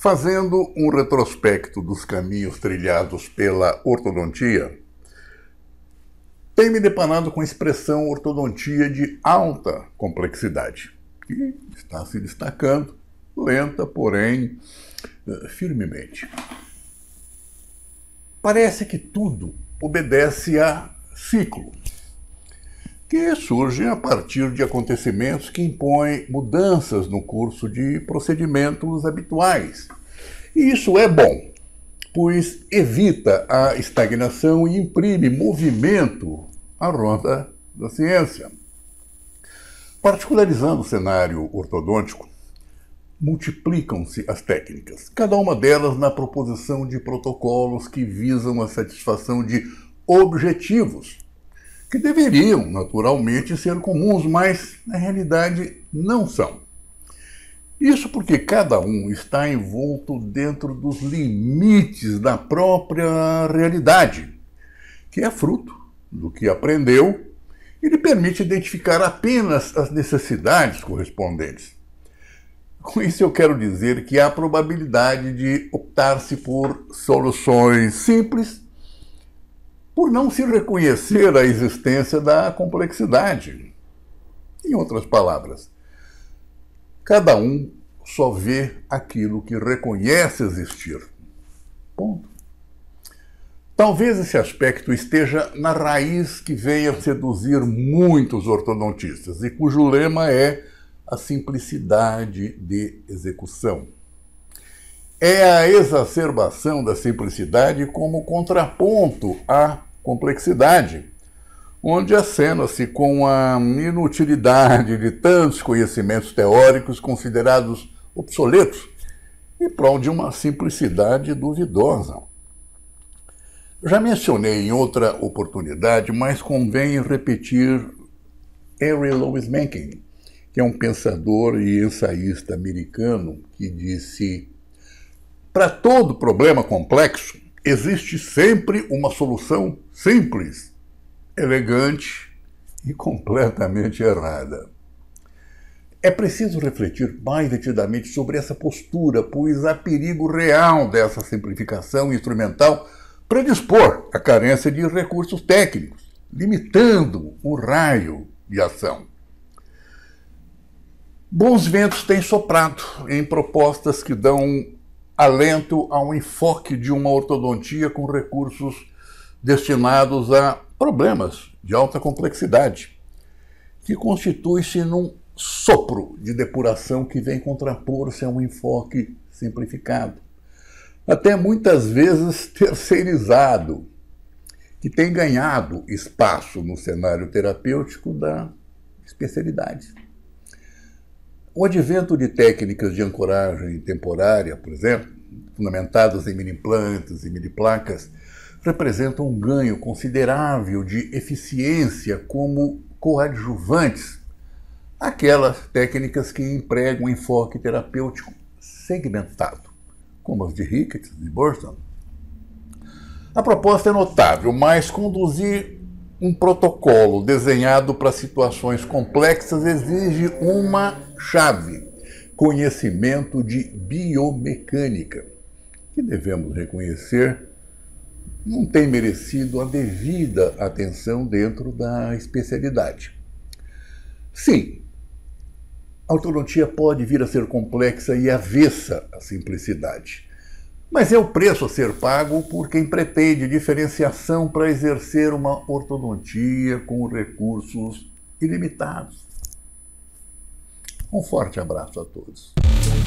Fazendo um retrospecto dos caminhos trilhados pela ortodontia, tenho me deparado com a expressão ortodontia de alta complexidade, que está se destacando, lenta, porém firmemente. Parece que tudo obedece a ciclo, que surge a partir de acontecimentos que impõem mudanças no curso de procedimentos habituais. E isso é bom, pois evita a estagnação e imprime movimento à roda da ciência. Particularizando o cenário ortodôntico, multiplicam-se as técnicas, cada uma delas na proposição de protocolos que visam a satisfação de objetivos, que deveriam, naturalmente, ser comuns, mas, na realidade, não são. Isso porque cada um está envolto dentro dos limites da própria realidade, que é fruto do que aprendeu e lhe permite identificar apenas as necessidades correspondentes. Com isso eu quero dizer que há a probabilidade de optar-se por soluções simples, por não se reconhecer a existência da complexidade. Em outras palavras, cada um só vê aquilo que reconhece existir. Ponto. Talvez esse aspecto esteja na raiz que vem a seduzir muitos ortodontistas e cujo lema é a simplicidade de execução. É a exacerbação da simplicidade como contraponto à complexidade, onde acena-se com a inutilidade de tantos conhecimentos teóricos considerados obsoletos em prol de uma simplicidade duvidosa. Já mencionei em outra oportunidade, mas convém repetir Henry Louis Mencken, que é um pensador e ensaísta americano, que disse: para todo problema complexo, existe sempre uma solução simples, elegante e completamente errada. É preciso refletir mais detidamente sobre essa postura, pois há perigo real dessa simplificação instrumental predispor à carência de recursos técnicos, limitando o raio de ação. Bons ventos têm soprado em propostas que dão alento a um enfoque de uma ortodontia com recursos destinados a problemas de alta complexidade, que constitui-se num sopro de depuração que vem contrapor-se a um enfoque simplificado, até muitas vezes terceirizado, que tem ganhado espaço no cenário terapêutico da especialidade. O advento de técnicas de ancoragem temporária, por exemplo, fundamentadas em mini-implantes e mini-placas, representa um ganho considerável de eficiência como coadjuvantes àquelas técnicas que empregam um enfoque terapêutico segmentado, como as de Ricketts e Burton. A proposta é notável, mas conduzir um protocolo desenhado para situações complexas exige uma chave: conhecimento de biomecânica, que devemos reconhecer não tem merecido a devida atenção dentro da especialidade. Sim, a ortodontia pode vir a ser complexa e avessa à simplicidade, mas é o preço a ser pago por quem pretende diferenciação para exercer uma ortodontia com recursos ilimitados. Um forte abraço a todos.